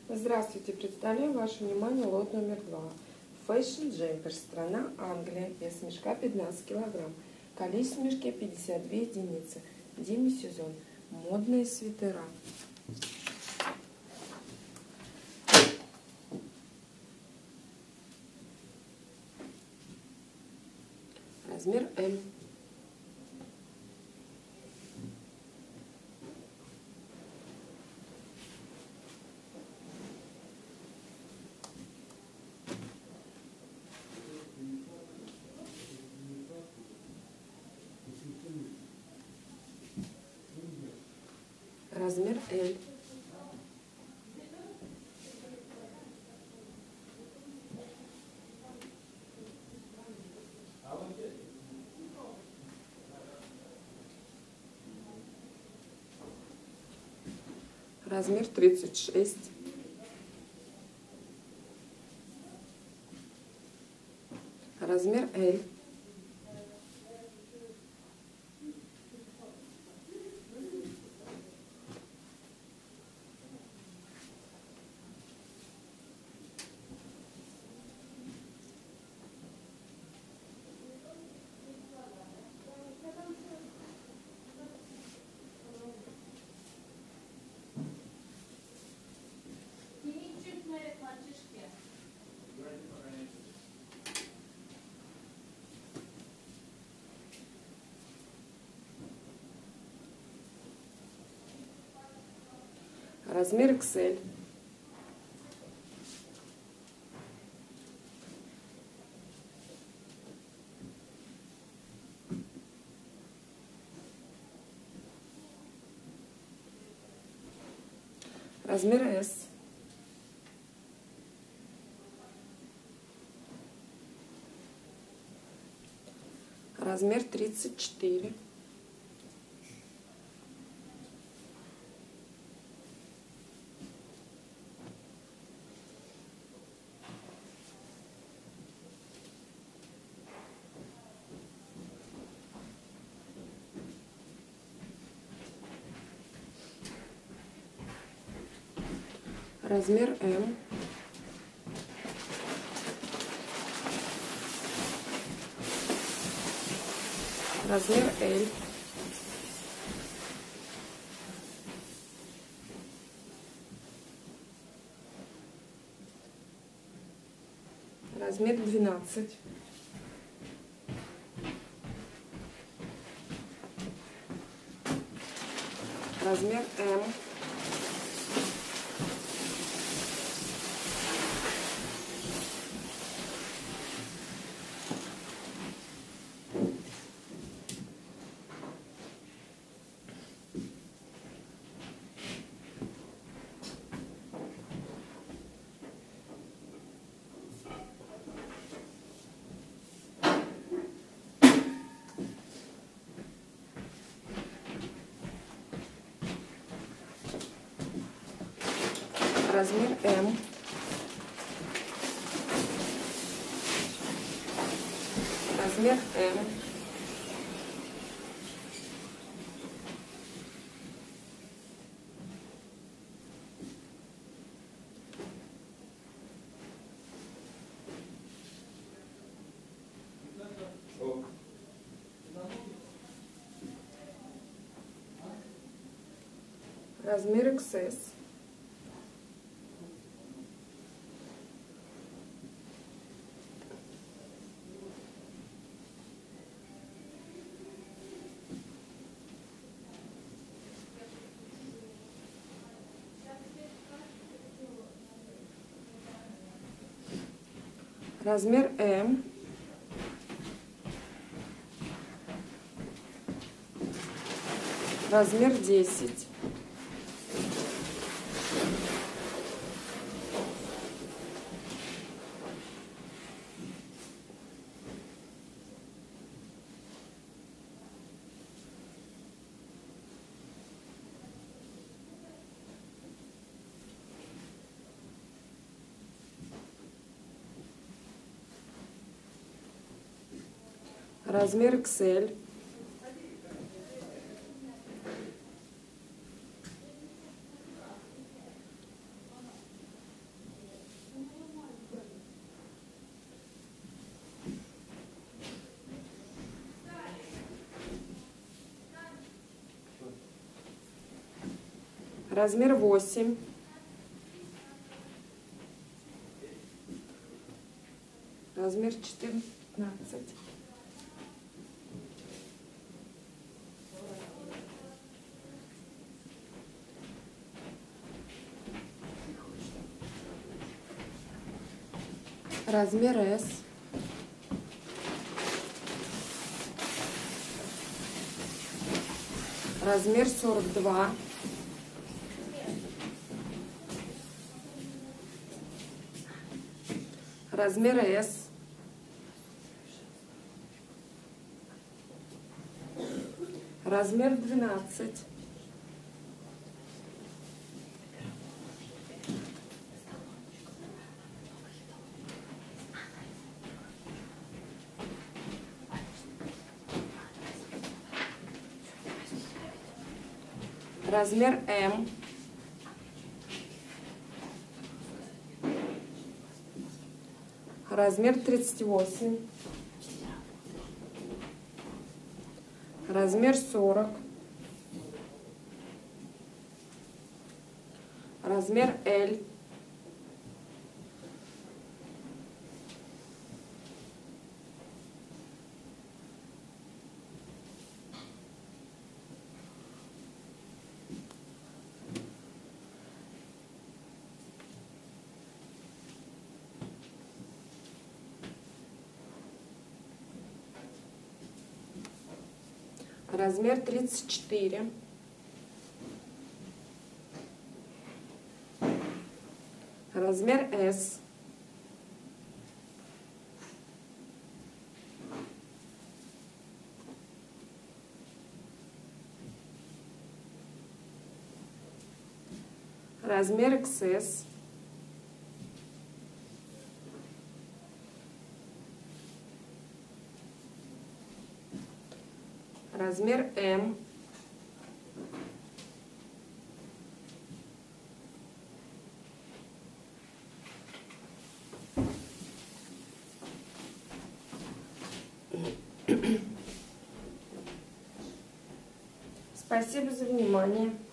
Здравствуйте, представляю ваше внимание лот номер 2. Fashion Джемпер, страна Англия, вес мешка 15 кг, количество в мешке 52 единицы, демисезон, модные свитера. Размер М. Размер L. Размер 36. Размер L. Размер XL. Размер S. Размер 34. Размер М. Размер L. Размер 12. Размер М. Размер М. Размер М. Размер XS. Размер М. Размер 10. Размер XL. размер 8, размер 14, размер S, размер 42, размер S, размер 12, размер М, размер 38, размер 40, размер L, размер 34, размер S, размер XS, размер М, Спасибо за внимание.